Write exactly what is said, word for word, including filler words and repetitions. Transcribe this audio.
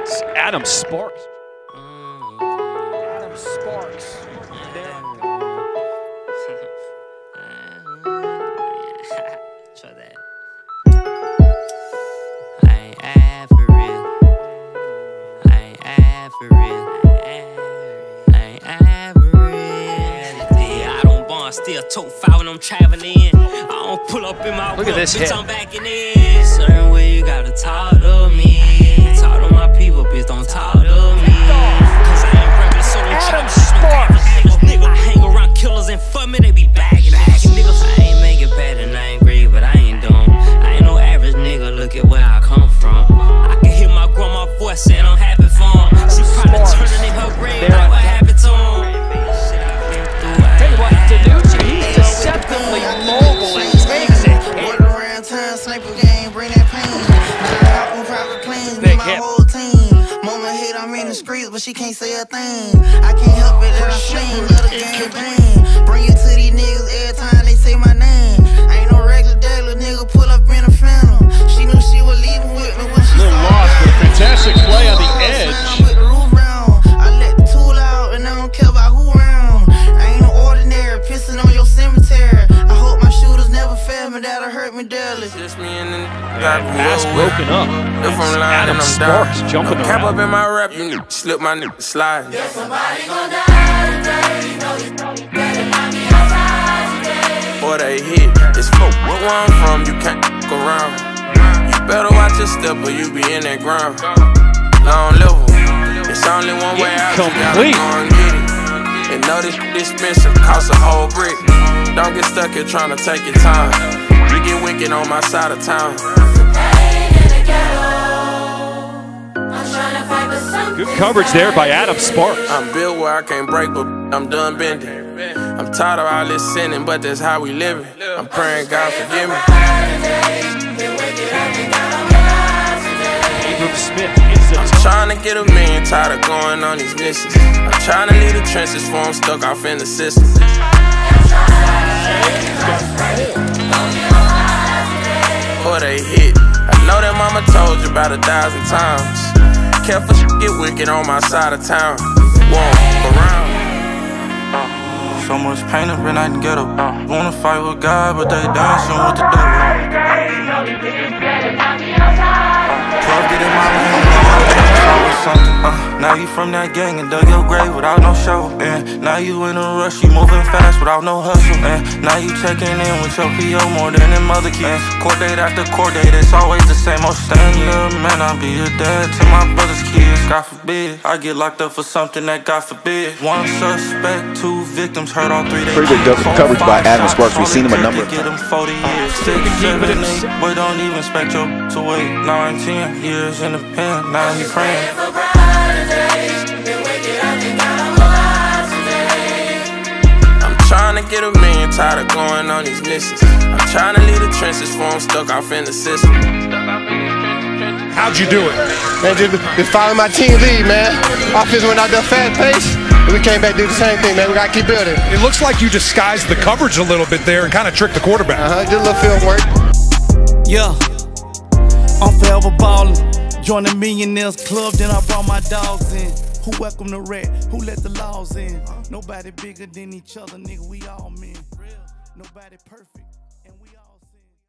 It's Adam Sparks. Adam Sparks. There. Try that. I ain't average. I ain't average. I ain't average. Yeah, I don't bond, still tote five when I'm traveling. I don't pull up in my Look at this bitch, hit. I'm backing in. Certain way you gotta talk to me. Talk to my people, bitch, don't talk to me. Cause I ain't regular, so don't try to Sparks. nigga. I hang around killers and fuck me, they be bagging, bagging niggas. I ain't make it better and I ain't great, but I ain't dumb. I ain't no average nigga, look at where I come from. I can hear my grandma voice saying I'm happy for him. She probably turning in her grave like what happened to him. Tell you what, Danucci, he's deceptively mobile and takes it. Work around town, sniper game, bring that pain. Hop on private planes, Big with my hip. whole team. Mama hit, I'm in the streets, but she can't say a thing. I can't help it that I sing, let her gang bang. Bring it to these niggas every time they say my name. I ain't no regular daily nigga, pull up in a phantom. She knew she was leaving with me when she Little saw lost, me. but a fantastic play on the Sound edge. with the roof round. I let the tool out and I don't care about who around. I ain't no ordinary, pissing on your cemetery. I hope my shooters never fail me, that'll hurt me daily. Just me and the And pass broken up. If I'm lying, Adam then I'm Sparks down. jumping No cap around. up in my rap, you niggas slip my nigga slide. Yeah, somebody gon' die today. You know you better not be outside today. Or they hit, it's smoke. Where I'm from, you can't f around. You better watch your step or you be in that ground. Long level, it's only one way out, you gotta Complete. go and get it. And know this expensive, cost a whole brick. Don't get stuck here trying to take your time. You get wicked on my side of town. Pain in the ghetto. I'm tryna fight for something. Good coverage there by Adam Sparks. I'm built where I can't break, but I'm done bending. I'm tired of all this sinning, but that's how we living. I'm praying God forgive me. Abram Smith hits I'm it. trying to get a million, tired of going on these missions. I'm trying to leave the trenches for I'm stuck off in the system. Or they hit. I know that mama told you about a thousand times. Careful, get wicked on my side of town. Walk around. So much pain up in that ghetto. Wanna fight with God, but they dancing with the devil. twelve get in my lane, always something. Uh, now you from that gang and dug your grave without no shovel. And now you in a rush, you moving fast without no hustle. And now you checking in with your P O more than them other kids. Court date after court date, it's always the same old stand up. Man, I'll be a dad to my brother's kids. God forbid, I get locked up for something that God forbid. One suspect, two victims, hurt all three. Pretty good coverage by Adam Sparks. We've seen him a number of Get him forty years, six, seven, eight, but don't even expect your to wait nine, ten years in the pen. Now he praying. I'm trying to get a million, tired of going on these missions. I'm trying to leave the trenches for I'm stuck off in the system. How'd you do it? Man, just, just follow my team lead, man. Offense went out there fast pace, and we came back to do the same thing, man. We gotta keep building. It looks like you disguised the coverage a little bit there and kind of tricked the quarterback. Uh-huh, did a little field work. Yeah, I'm forever ballin'. Join the Millionaires Club, then I brought my dogs in. Who welcome the rat? Who let the laws in? Nobody bigger than each other, nigga. We all men. Nobody perfect.